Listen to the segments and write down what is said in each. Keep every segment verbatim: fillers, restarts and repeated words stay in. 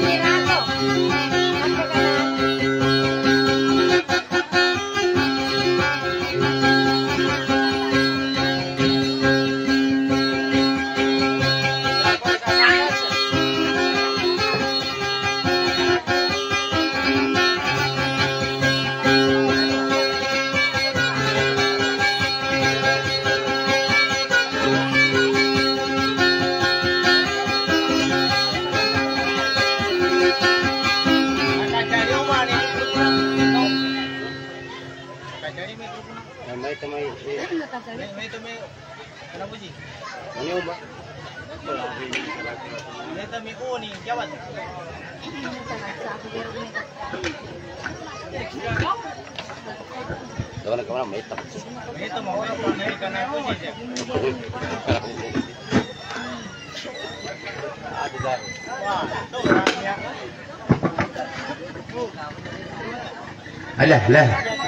Alah, lah.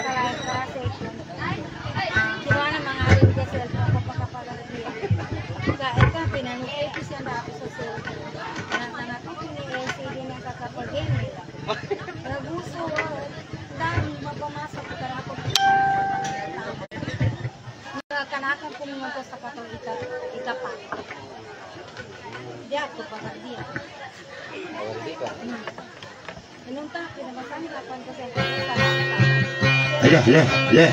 Kanakan po naman to sa patong ika, ikapa. Di ako pa dia. Anong ta, pinamasan kapan ko sa Alah, lah, lah.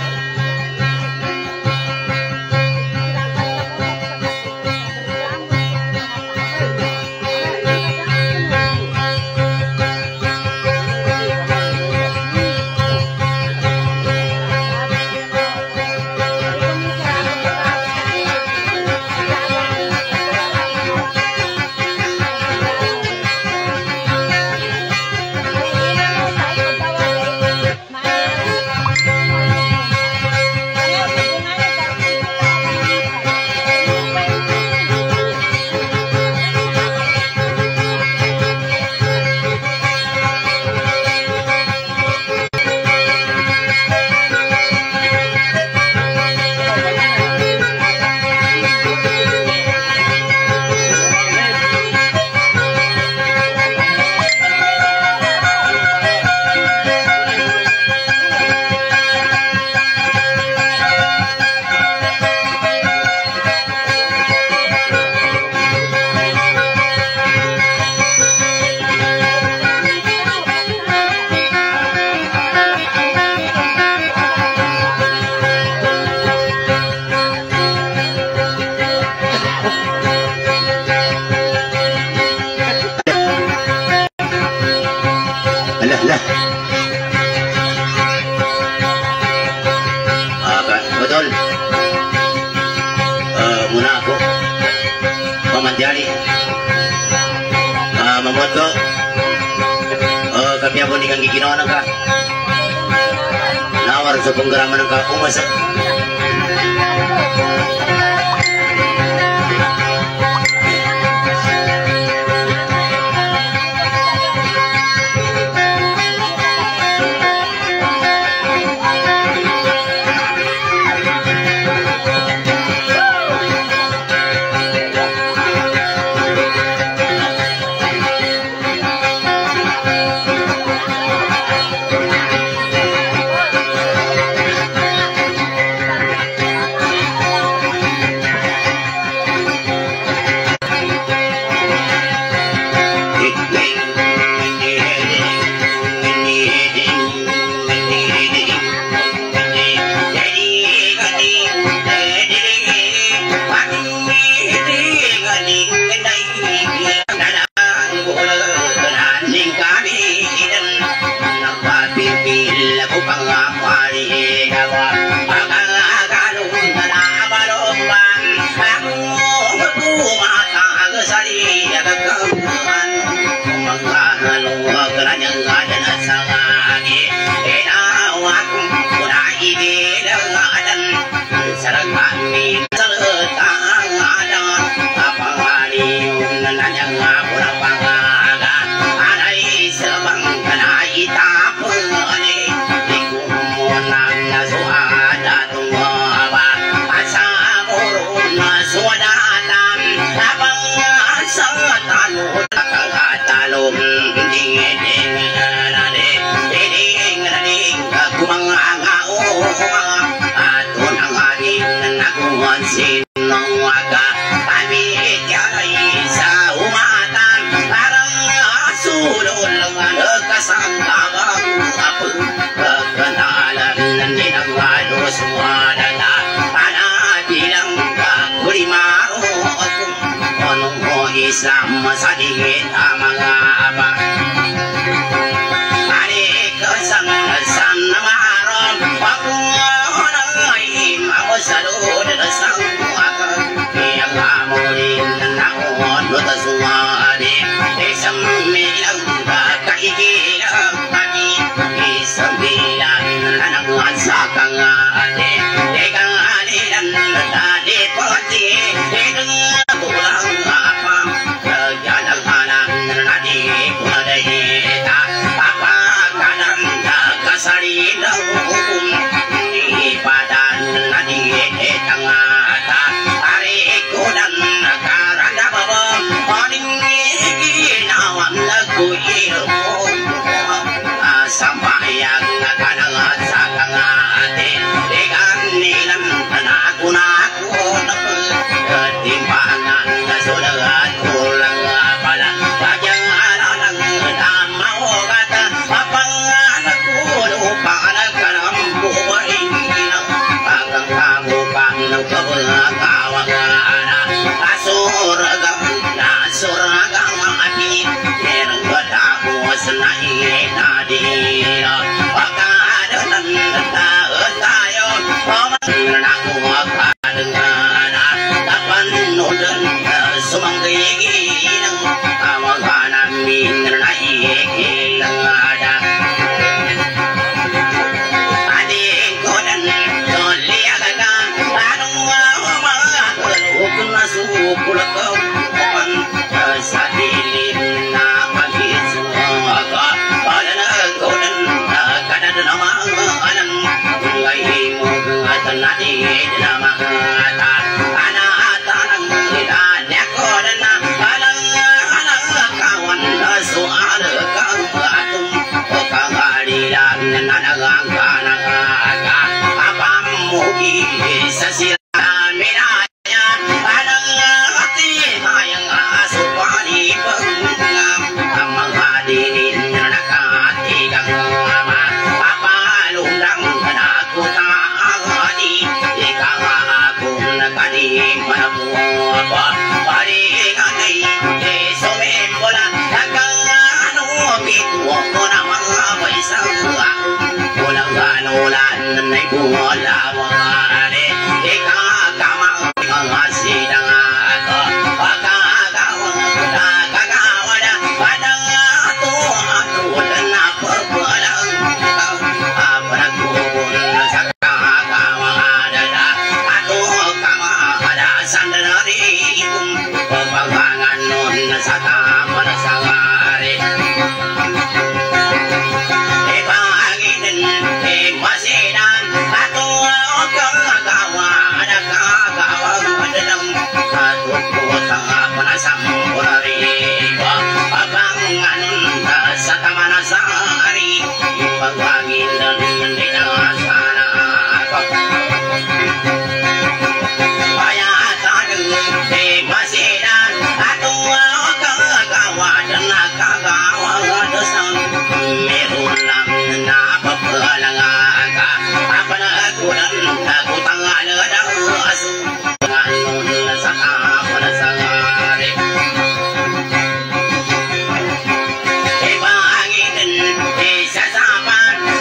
Jadi uh, membuat ko uh, kami ako ni kang giginawa ng ka nawar sa penggeraman ng ka umasak Talong Islam sadingit mga aba ari kesan kesan marom pakungan ay mawasalud sang akan yang amurin naon taswadi isam milang kaikilang kami isambilan anak sakang ade degang alilan tadi pati degang pulang apa jalan anak nadi kuadahita apa kanan kasari hukum di badan nadi tengah hari kudan karanda babam paling ginawan lagu ilmu sampai yang kadang sakang ate dengan nilan aku naku ketimpangan sudah tulang pala kajang alang dan mau kata apa anakku lupa anak karampu berhilang agang kamu panu kebelakawang anak asur agam asur agam api yang berdaku senai tadi maka ada nanda tayo paman aku dengan kapan nudan sumanggi nang awagan min naik hilang ada adik kodan toliagagan anu mga kuluk masuk kuluk kapan sadilin na pagitsu aga pada kodan kada nama alang ngai mo atan nadi nama ata ana atanang kita kodan alang alang kawan soal kang atum kagalilan nanagang kanang aga apa mugi sasira minaya alang ati mayang asupani pengam amang hadinin nakati kang ama apa lundang aku taagadi ikaw ako nakadim manamu apa pari ngai sumembola nakangano bituo ko na mga baisang ako walang ganulan na'y kumulawari ikakamang mga sidang ato pagkagawang nagagawa na padang ato ato na pagpalang panagkubon sa kagawang adada ato kamahada sandari ikong pagpangan nun sa taman sa ngari ipanginin imasinan ato kagagawa na kagawang adadang katututang panasampurari pagpangan nun sa taman sa ngari pagpangin nun dinasana kaya tanang imasinan ato kagagawa na kagawang adasang meron lang na papalangan ka apa na kunan nagutangan na aso ngayon sa kapal sa ngari ipanginin isasapan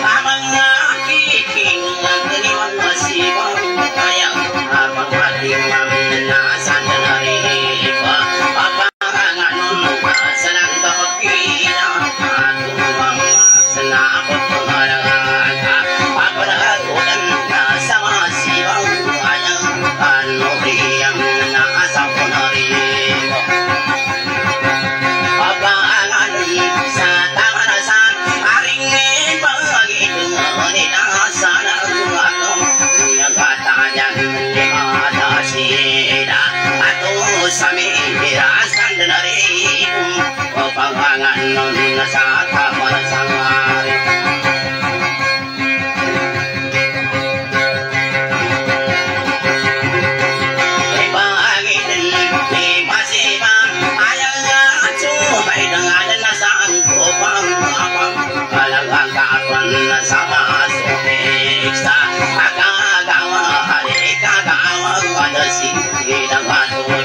sa taman sangay. Sama sumiksa agagawa hari kagawa pada sini dengan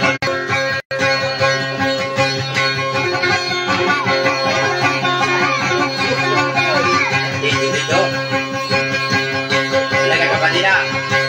itu itu lagi kapan tidak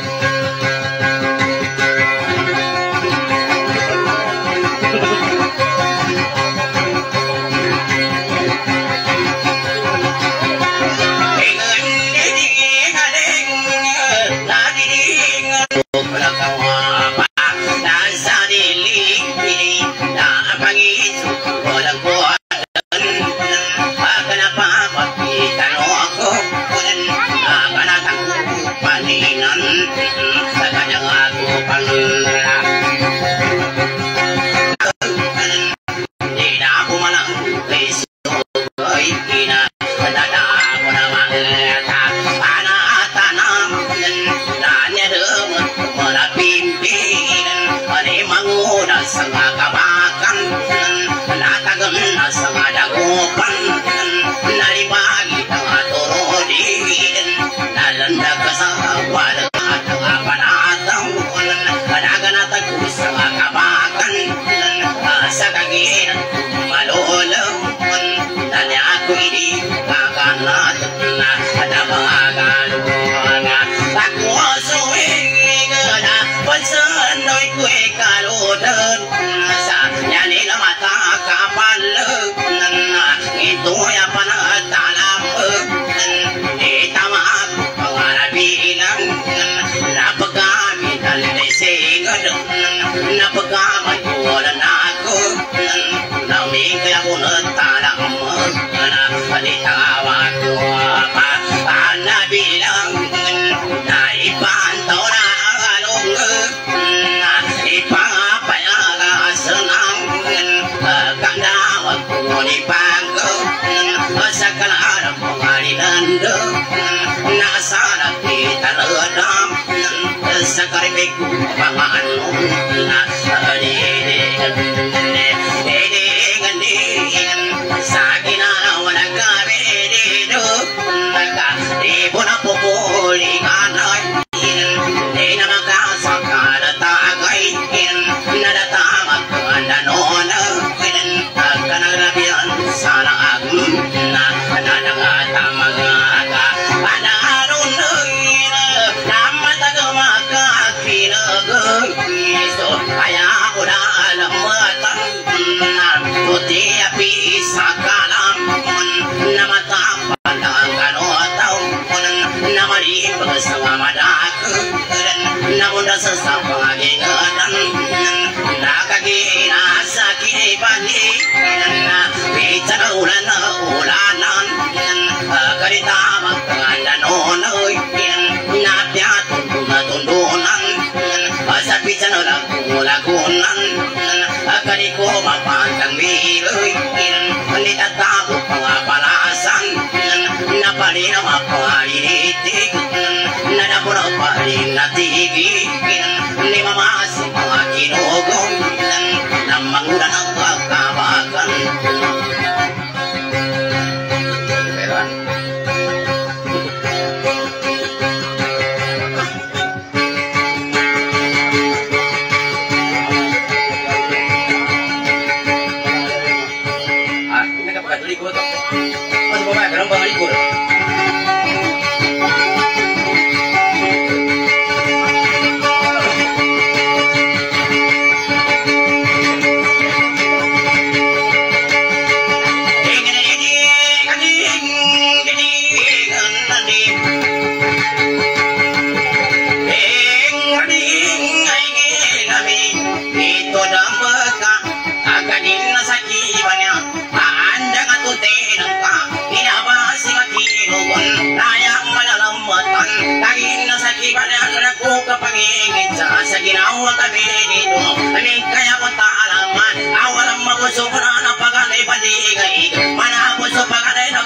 sa ginawa kami dito. Amin kaya ko taalaman, awalang mabusok na napaganay padigay. Mana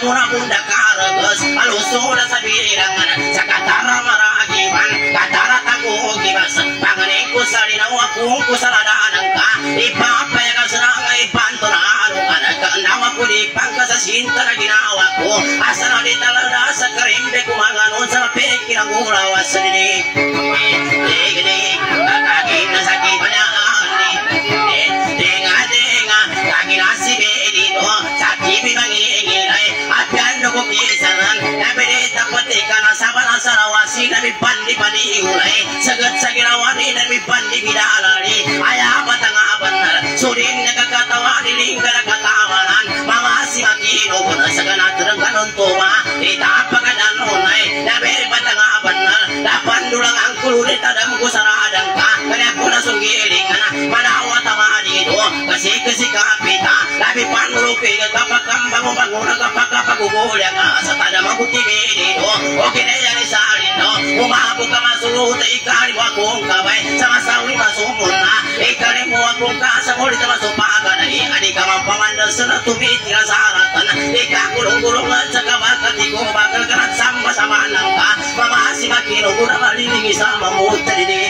murah bunda kareges alusura sabirangan sakatara maragiban katara tagu gibas panganeku salina waku salada anangka ipapa yang serang ipantuna anukan kendawa kudi pangkasa sinta ginawaku asana di talada sakarimbe kumanganun salape kirangula wasini degede kaki nasaki banyak dengar dengar kaki nasi bedi do sakit bibangi ngilai apian dogo pisanan nabi tapatekan sabana sarawasi nabi pandi pandi ulai sagat sagirawani nabi pandi bidalari ayah batanga benar surin kakatawa di lingkar katawanan mamasi makino guna sagana terengkan untuma ditapakan unai nabi batanga benar dapan dulang angkul di tadam kusara adangka kena kuna sunggiringan mana awatama di do kasih kasih kapita nabi panulu pega kapakam bangun bangun kapakapa gugul yang satada makuti bedi do oke deh jadi salin do umah buka masuk ikari wakung kabai sama sawi masuk munna ikari wakung kasa muli termasuk paga dari adik kamar pamanda senatu bitira saratan ika gulung gulung cakabar ketiku bakal kerat sama sama nangka mama si makin guna malilingi sama muter di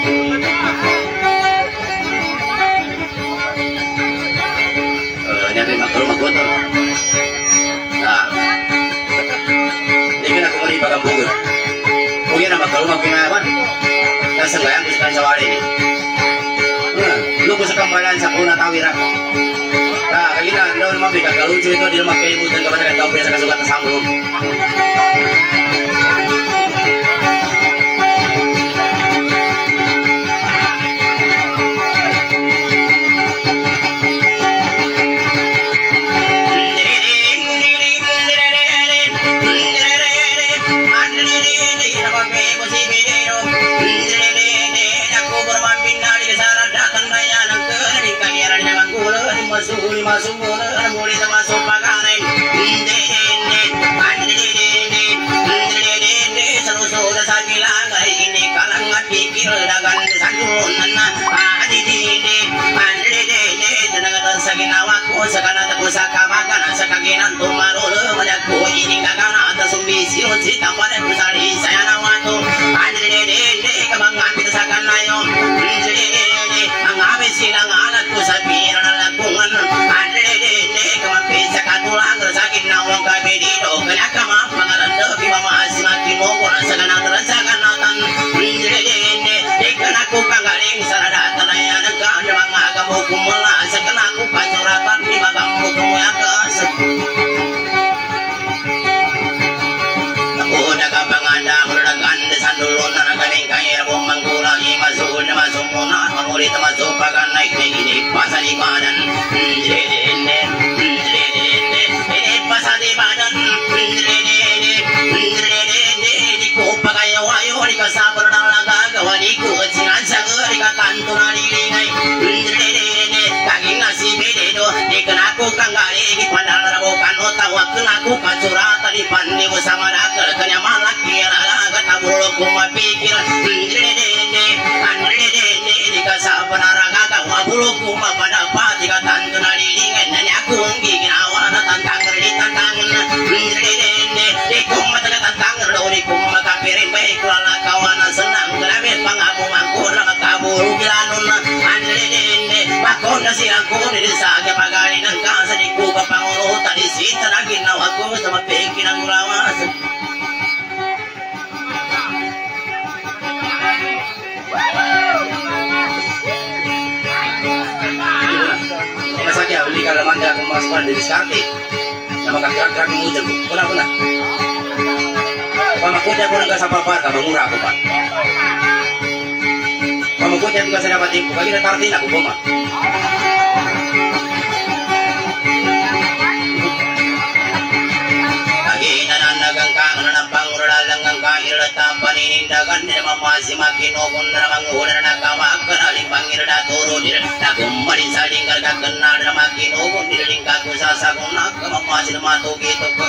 nyari makhluk makhluk nah ini aku mau dipakai buku mungkin nama kalau mau kinawan dan sengayang bisa sawari ini lu bisa kembalian sakuna tawira nah kayak gini anda mau bikin kalau lucu itu di rumah kayak ibu dan kepada tahu biasa suka tersambung masuk masuk mulai termasuk paganen inde inde ande inde inde seluruh sabilang ini kalangan pikir dagang sanjun nana ade inde ande inde tenaga saginawaku sakana takusaka makan sakaginan tumarul madaku ini kakana atas umbisi cerita pada kusari saya nawatu ande inde kamang ambil sakana yo inde inde angabe silang alatku sabira lakungan ande inde kamang sakatulang sakin nawang kabedi do kaya kamang pangalan debi mama asimakin mogo sakana terasakan natan inde inde ikan aku kanggaling sarada tanaya negan mga agamu kumula sakana aku pasuratan di bagam buku yang keasap aku daga panganda muragan desan dulu naragaling kaya bumang kulangi masuk masuk muna mamuri termasuk pagan naik ini pasal di badan inde inde inde inde ini pasal di badan inde inde inde inde di kupakai wayo di kasabar nalaga gawaniku cinan sagar di kantuna dilingai inde inde kaging nasi bededo di kenaku kanggari di pandang rabokan otawa kenaku kacurata di pandi bersama nakal kenyaman laki alaga tabulu kuma pikir inde inde inde inde di kasabar naraga gawabulu kuma pada pati kantuna dilingai dan aku ngigin awan tantang di tantangan inde inde di kuma tantang di kuma kapirin baik lala kawanan senang gelabet pangamu mangkur nama kaburu gilanun ande inde bakon nasi aku di saga pagari nang kasa di kuba pangulu tadi sita lagi nawaku sama pikiran lawas ini saja beli kalau manda aku masukkan di diskarte sama kakak-kakak muda pernah-pernah Pama kuda ko nang kasapapar ka mangura ako pa. Pama kuda ko sa dapat ko kagi na tartin ako po ma. Lagi nananagang ka nang panguralang ang kairata paninindagan ni mamasi makinogon na manguhula na kawakan aling pangirada turo dir nagumarin sa lingkar ka kenal na makinogon diling ka ko sa sagong nakamamasi na matugito ko.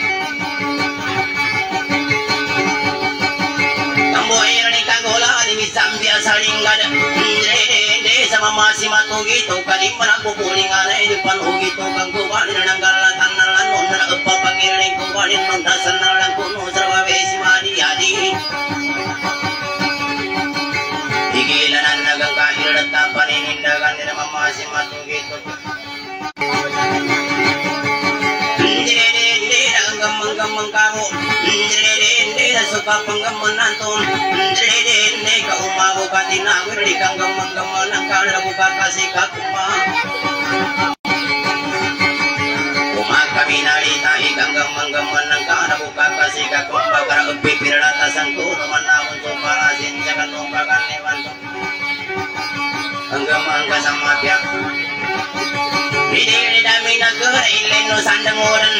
Kamboy ni kagola di bisambia salingad inde inde sama masih matugito kalimban aku pulingan di panugito kang kubali nang galatan nalan non na pangil mengkamu dede suka penggemenan tum dede ka umah buka tina di kang gemeng-gemenan kada buka kasih ka kumah umah kami narita ikang gemeng-gemenan kada buka kasih ka kumah kara upi pirata sangku namun sopala sin jangan numpakan lewan anggamang kasama pihak ini dami negara ileno sandanguran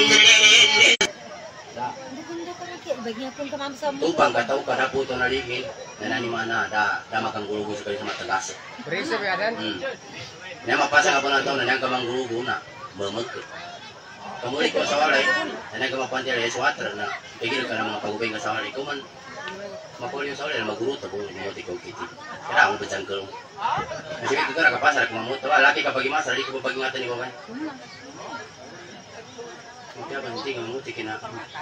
bagian pun kemam semua. Tupang kataw kada puto na ligin na nani mana da da makang gulugo sekali sama tegas. Berisip ya Dan. Hmm. Nya mapasa ka puna taw na yang kamang gulugo na memek. Kamuli ko sa walay, na nga mapanti ay swatr na pigil ka na mga pagubing ka sa walay ko man. Mapuli sa walay maguro ta buong mo tikaw kiti. Kaya ang bajangkel. Kasi ko ka kapasar ko mamuto, laki ka pagi masar di ko pagingatan ni babay. Kaya ba hindi ka mamuti kina.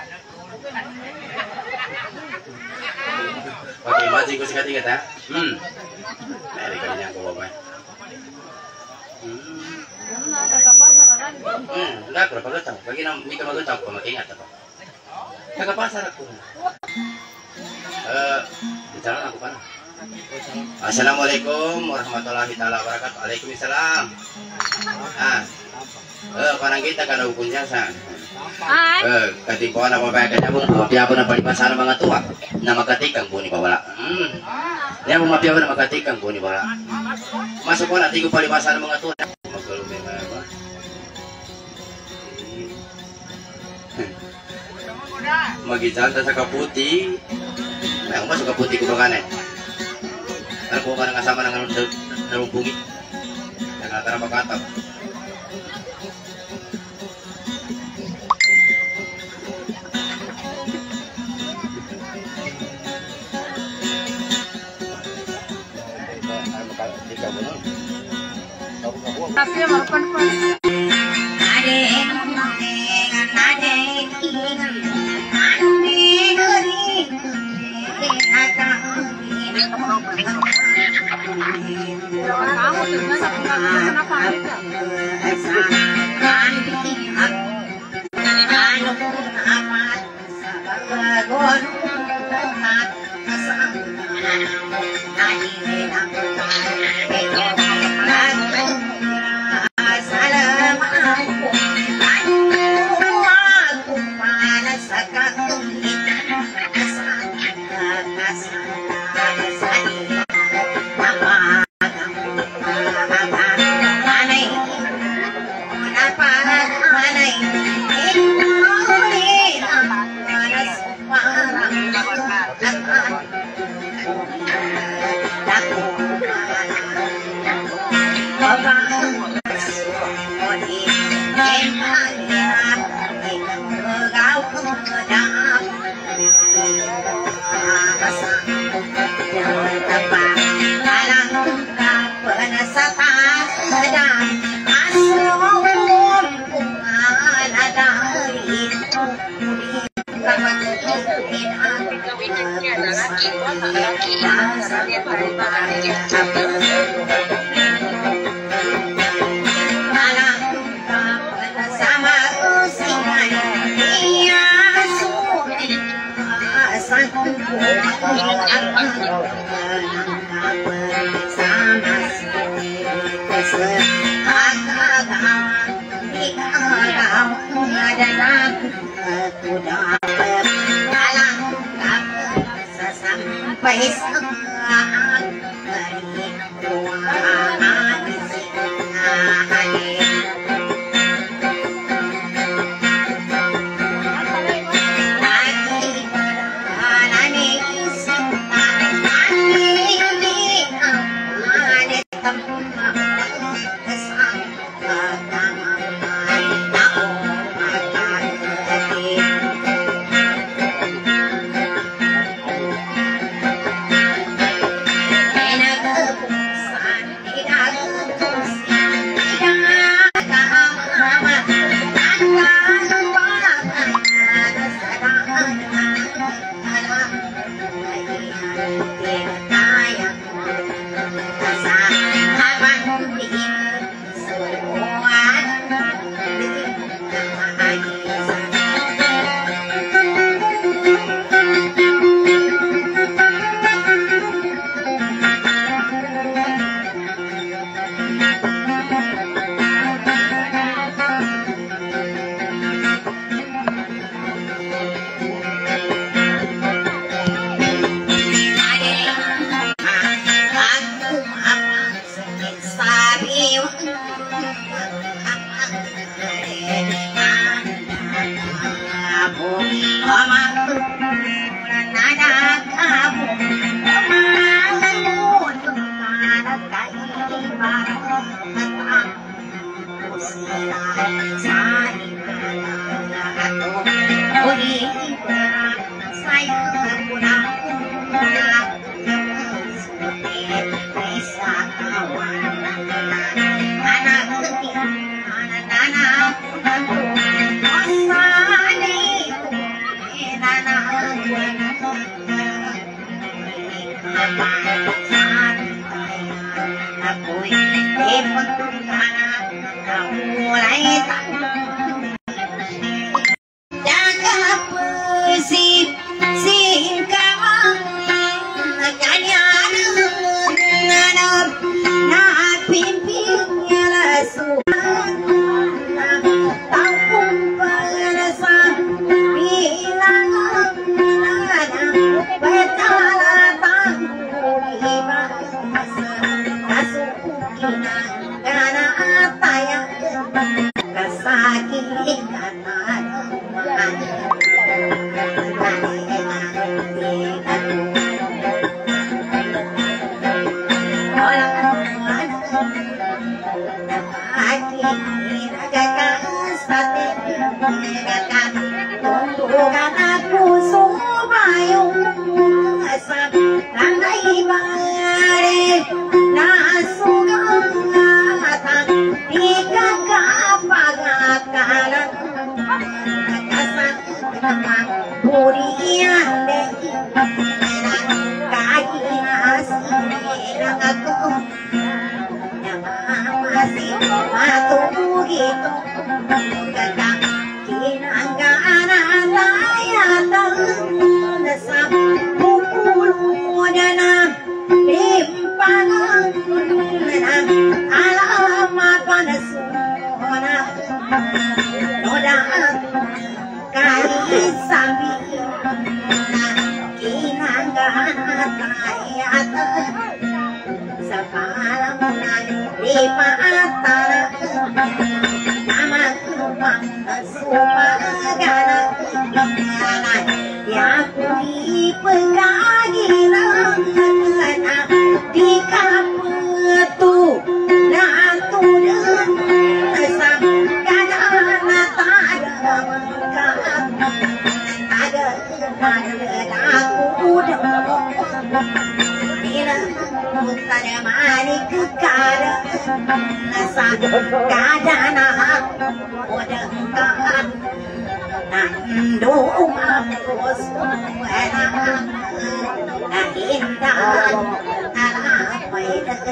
Oke, imagine ko si katigat ha? Hmm. Nari ka niya ko babay. Hmm. Hmm, enggak, berapa getang? Bagi nam, mika magetang ko makingat apa? Kagapasar ako. Eh, bicara aku pana. Assalamualaikum warahmatullahi taala wabarakatuh. Waalaikumsalam. Ah. Eh, parang kita kada ukun jasa. Ay. Eh, katipuan apa bae kanya mo, mapiabo na palipasara mga tuwa na makatikang po ni bawala. Hmm. Yan mo mapiabo na makatikang po ni bawala. Masuk ko na tigo palipasara mga tuwa. Magkalumi nga ba. Magijanta sa kaputi. Ay, kung masuk kaputi ko ba kanay? Ano po ka nang kasama ng narumpungi? Nakatara pagkatap. Tapi makan pun. Ade, ade, Kamu tuh kenapa kamu omang nada kamu omang nada kamu barang usila sai atau uri saya pulang bisa kawan anak kecil anak-anak osani anak apa santai aku ini pentungan mulai tak jaga persib singkawang kanyan nanap nak pimpinnya langsung tampung perasa bilang ada betala tanggung ibasa kasukinan karena apa yang kesakitan Tundukan aku supaya asap lantai balik nasugang matang di kakapagakalan kasang namang burian deh kaki nasilang aku yang masih matuh gitu kakak kinanggaan layatan sa pupuluh na limpangan na alamat panasuna nodaan kahit sabi na kinanggaan layatan sa palamunan ipaataan namang supagana ya kui pengagilan di kapetu nantu dan sang kadana tada mengkat ada ada aku udah bila mutanya mani kekara nasa kadana udah kan nando mampus enak nah indah apa itu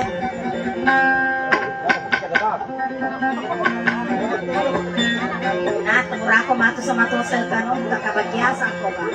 nah temurah ko mato sa matosel kanon kakabagyasan ko ba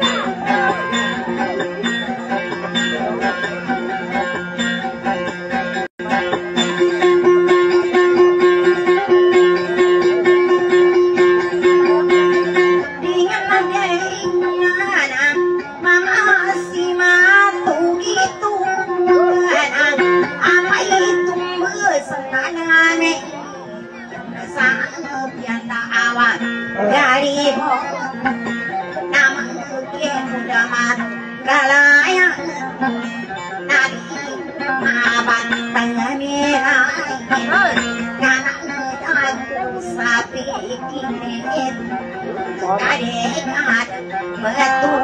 nama kemudahan galaya nadi abad tengah merah karena aku sapi kinit kadek betul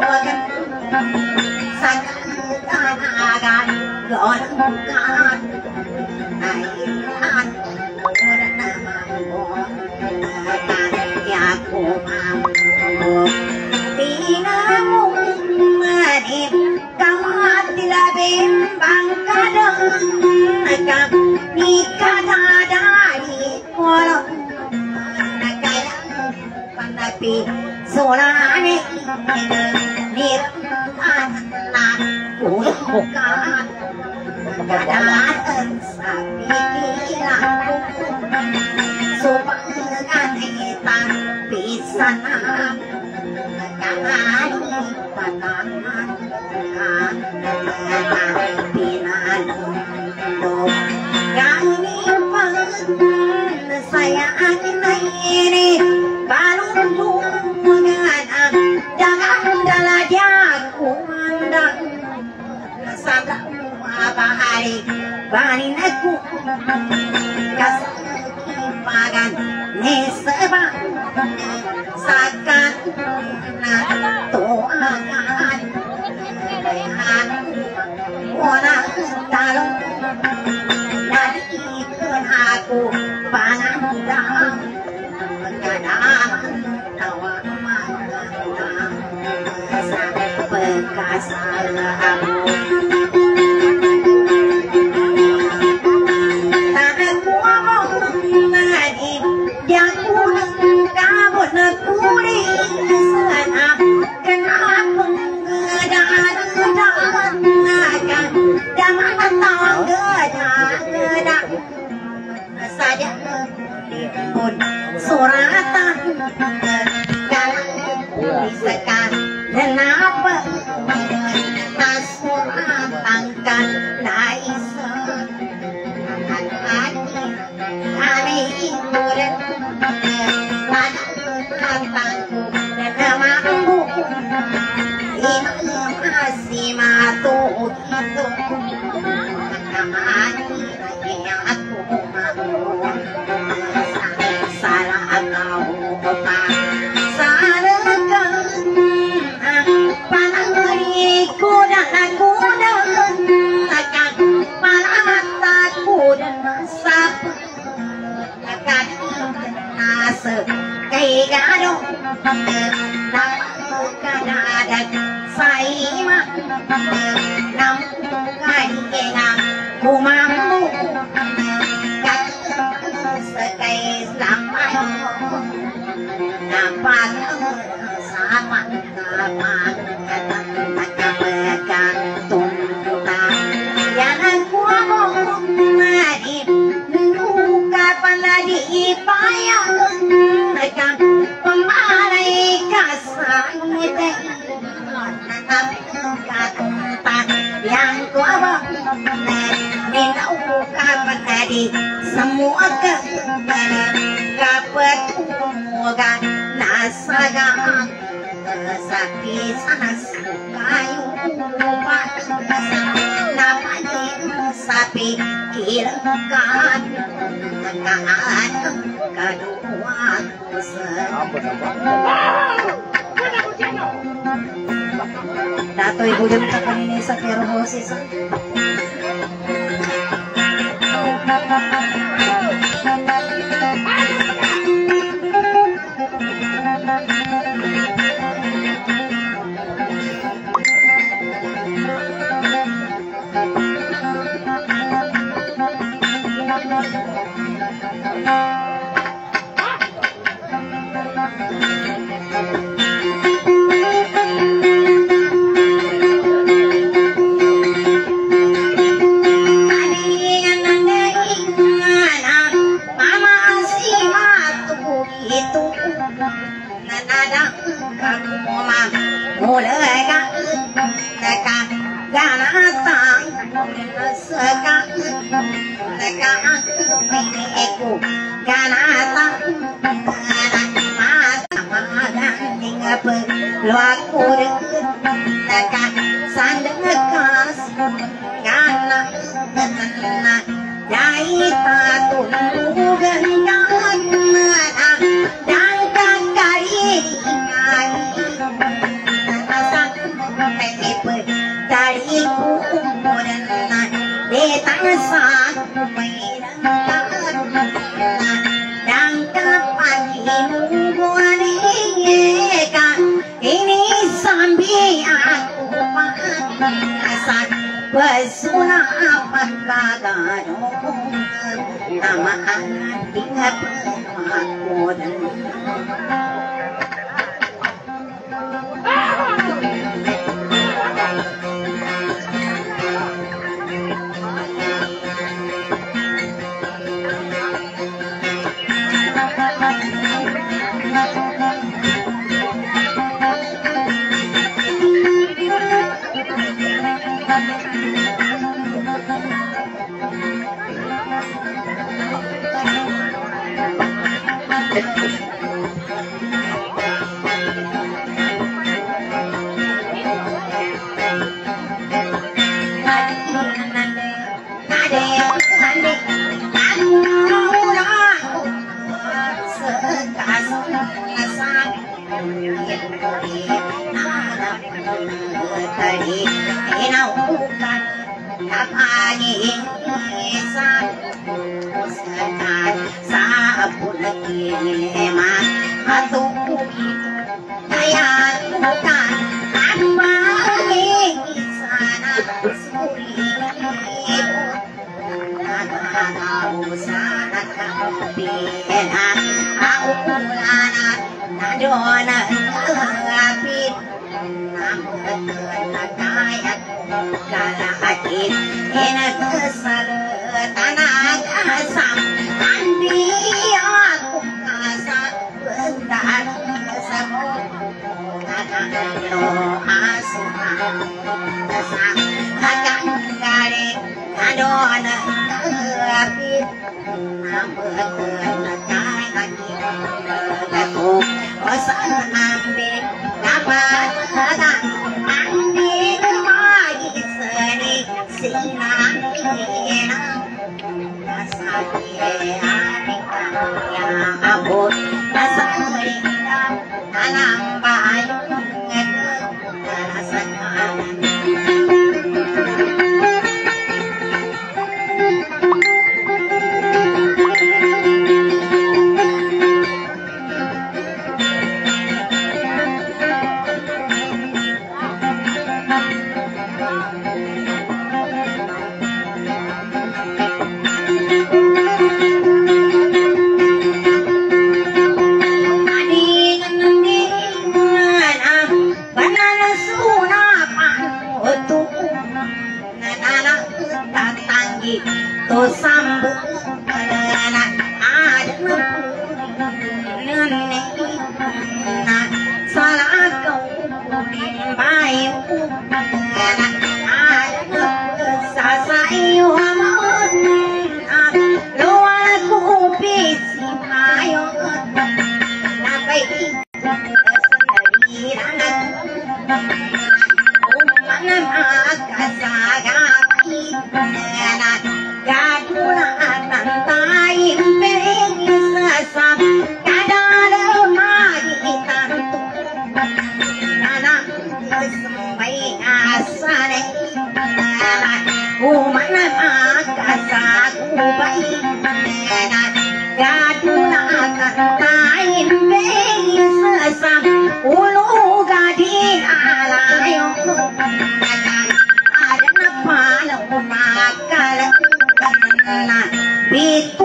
sangat agan golongan airan nama aku mampu tinamu madip kawat dilabim bangkadang nakam nikada dari kolong nakayang panapi solane nirkan kulikan kadaan sapi kilaku supangan hitam pisana kali patanan pinan kali pan saya ini balung Dari banin aku kasih pagan neseba sakat na tuakan rehan wana talong dari ikon aku panandang kadang tawa mandang sa pagkasalahan suratan kalau disekat dan apa suratan kan naisa hati kami iburan tantanku dan namaku ini masih matu itu namanya yang aku mau salah kau apa salah kau panangku dan aku dan akan palataku dan sapa akan nase kay gado nakakadadag saima nam kaya kumamu sekay lamay dapat sama dapat nakapagkan tuntutan yan ang kumo marip luka pala di ipayang nagkang pamalay ka sa ngiti nanapunkatuntan yang kumo ninauka pala di semua kebenaran kapet umuga nasagaan sakit sana kayu upat napanin sapi kilakan nakaan kaduan datoy budem ka kanina sa kerohosis Pesona apagado nama hatinya pemakmur tadi enaukan kapani san usakan sabun kema atau kayak bukan ambang sana suri tahu sana pena aku lana nadona ngapit namun kayak kala hati enak kesal tanah asam andi aku kasar bentar semu kata lo asuhan kesam akan gare adona ngapit namun kayak aku kosan ambil dapat andi kemai seni sinan ina kasih ani yang abot kasih alam bayu ngerasakan to sambut anak ada nene na salah kau bayu anak ada sasayu amun lo aku bisi mayo nakai sendiri anak mana akasaga anak gaduna tantai perisasam kadada magi tantu anak sembai asane umana akasagu bai anak gaduna tantai perisasam ulu gadi alayo ada napa lo makal na bit